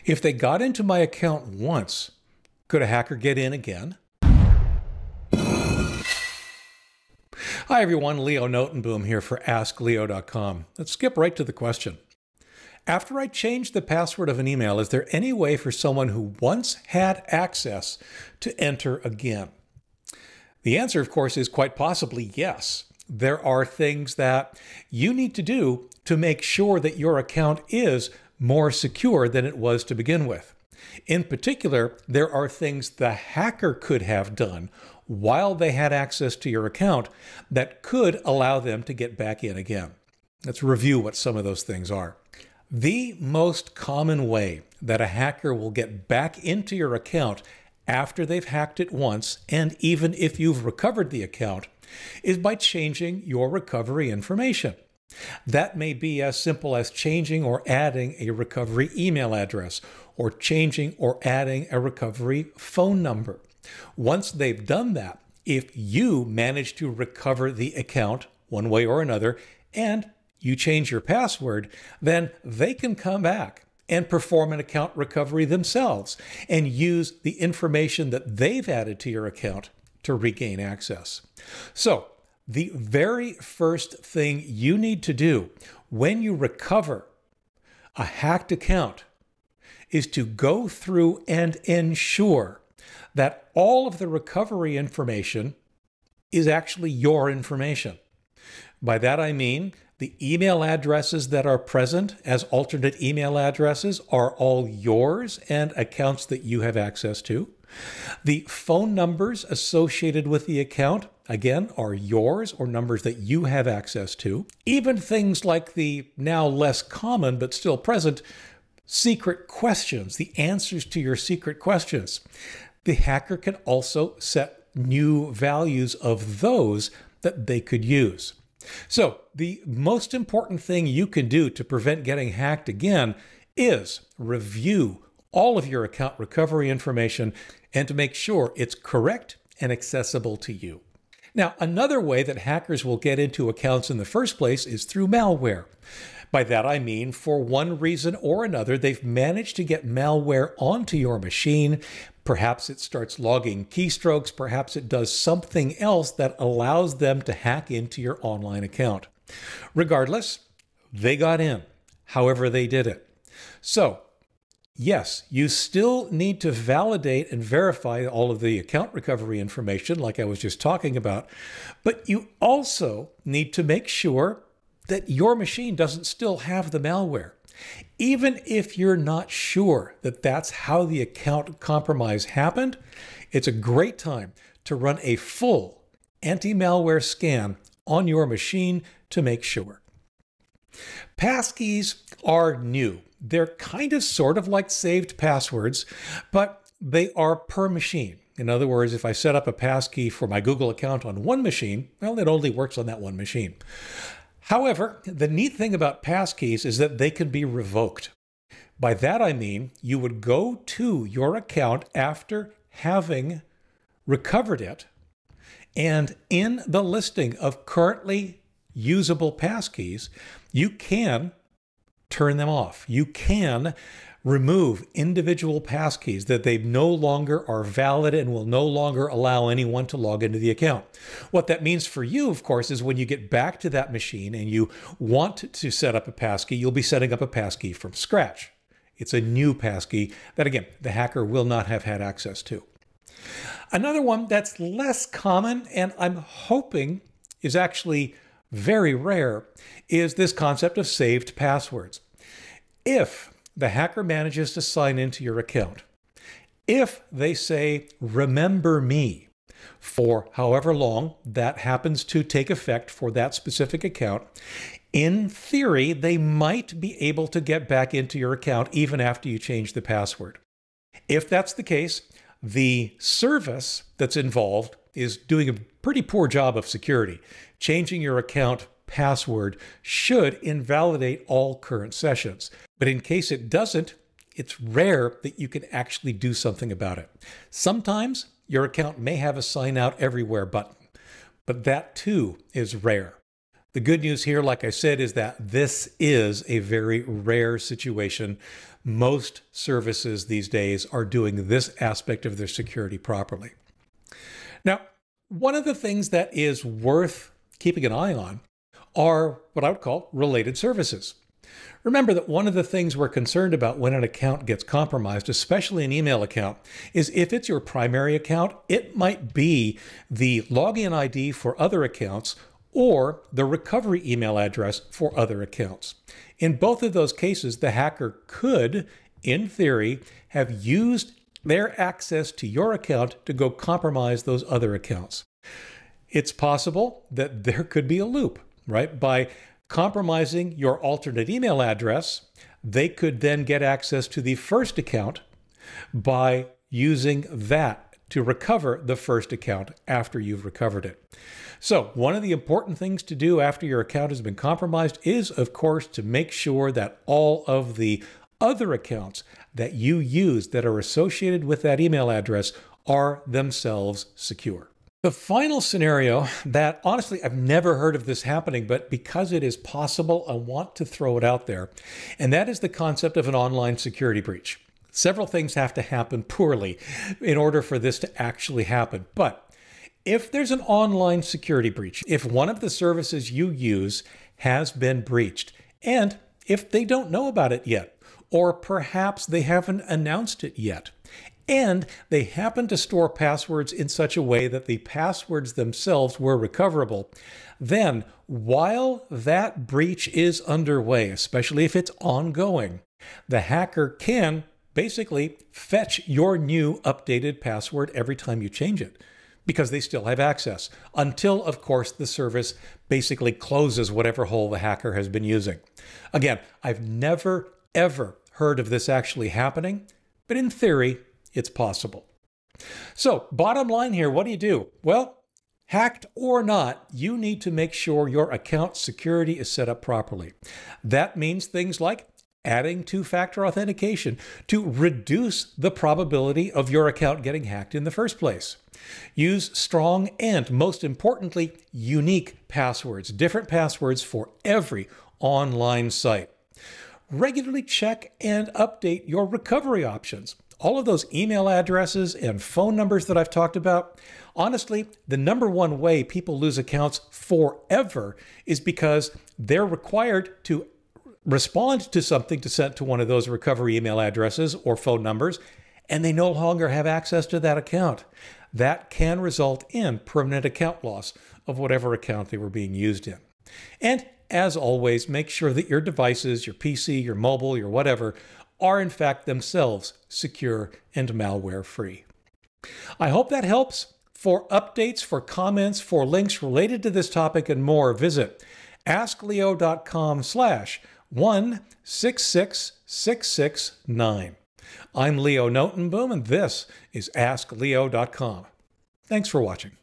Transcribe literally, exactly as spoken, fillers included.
If they got into my account once, could a hacker get in again? Hi everyone, Leo Notenboom here for ask leo dot com. Let's skip right to the question. After I change the password of an email, is there any way for someone who once had access to enter again? The answer, of course, is quite possibly yes. There are things that you need to do to make sure that your account is more secure than it was to begin with. In particular, there are things the hacker could have done while they had access to your account that could allow them to get back in again. Let's review what some of those things are. The most common way that a hacker will get back into your account after they've hacked it once, and even if you've recovered the account, is by changing your recovery information. That may be as simple as changing or adding a recovery email address, or changing or adding a recovery phone number. Once they've done that, if you manage to recover the account one way or another, and you change your password, then they can come back and perform an account recovery themselves and use the information that they've added to your account to regain access. So, the very first thing you need to do when you recover a hacked account is to go through and ensure that all of the recovery information is actually your information. By that I mean the email addresses that are present as alternate email addresses are all yours and accounts that you have access to. The phone numbers associated with the account, again, are yours or numbers that you have access to. Even things like the now less common but still present secret questions, the answers to your secret questions. The hacker can also set new values of those that they could use. So the most important thing you can do to prevent getting hacked again is review all of your account recovery information and to make sure it's correct and accessible to you. Now, another way that hackers will get into accounts in the first place is through malware. By that I mean, for one reason or another, they've managed to get malware onto your machine. Perhaps it starts logging keystrokes. Perhaps it does something else that allows them to hack into your online account. Regardless, they got in, however they did it. So, yes, you still need to validate and verify all of the account recovery information like I was just talking about, but you also need to make sure that your machine doesn't still have the malware. Even if you're not sure that that's how the account compromise happened, it's a great time to run a full anti-malware scan on your machine to make sure. Passkeys are new. They're kind of sort of like saved passwords, but they are per machine. In other words, if I set up a passkey for my Google account on one machine, well, it only works on that one machine. However, the neat thing about passkeys is that they can be revoked. By that I mean, you would go to your account after having recovered it, and in the listing of currently usable passkeys, you can turn them off. You can remove individual passkeys that they no longer are valid and will no longer allow anyone to log into the account. What that means for you, of course, is when you get back to that machine and you want to set up a passkey, you'll be setting up a passkey from scratch. It's a new passkey that, again, the hacker will not have had access to. Another one that's less common and I'm hoping is actually very rare is this concept of saved passwords. If the hacker manages to sign into your account, if they say, "Remember me," for however long that happens to take effect for that specific account, in theory, they might be able to get back into your account even after you change the password. If that's the case, the service that's involved is doing a pretty poor job of security. Changing your account password should invalidate all current sessions. But in case it doesn't, it's rare that you can actually do something about it. Sometimes your account may have a sign out everywhere button, but that too is rare. The good news here, like I said, is that this is a very rare situation Most services these days are doing this aspect of their security properly. Now, one of the things that is worth keeping an eye on are what I would call related services. Remember that one of the things we're concerned about when an account gets compromised, especially an email account, is if it's your primary account, it might be the login I D for other accounts or the recovery email address for other accounts. In both of those cases, the hacker could, in theory, have used their access to your account to go compromise those other accounts. It's possible that there could be a loop, right? By compromising your alternate email address, they could then get access to the first account by using that to recover the first account after you've recovered it. So one of the important things to do after your account has been compromised is, of course, to make sure that all of the other accounts that you use that are associated with that email address are themselves secure. The final scenario that, honestly, I've never heard of this happening, but because it is possible, I want to throw it out there. And that is the concept of an online security breach. Several things have to happen poorly in order for this to actually happen. But if there's an online security breach, if one of the services you use has been breached, and if they don't know about it yet, or perhaps they haven't announced it yet, and they happen to store passwords in such a way that the passwords themselves were recoverable, then while that breach is underway, especially if it's ongoing, the hacker can basically fetch your new updated password every time you change it, because they still have access, until, of course, the service basically closes whatever hole the hacker has been using. Again, I've never, ever heard of this actually happening, but in theory, it's possible. So, bottom line here, what do you do? Well, hacked or not, you need to make sure your account security is set up properly. That means things like adding two-factor authentication to reduce the probability of your account getting hacked in the first place. Use strong and, most importantly, unique passwords, different passwords for every online site. Regularly check and update your recovery options. All of those email addresses and phone numbers that I've talked about, honestly, the number one way people lose accounts forever is because they're required to respond to something to send to one of those recovery email addresses or phone numbers, and they no longer have access to that account. That can result in permanent account loss of whatever account they were being used in. And as always, make sure that your devices, your P C, your mobile, your whatever, are in fact themselves secure and malware-free. I hope that helps. For updates, for comments, for links related to this topic and more, visit askleo.com slash one six six six six nine. I'm Leo Notenboom, and this is ask leo dot com. Thanks for watching.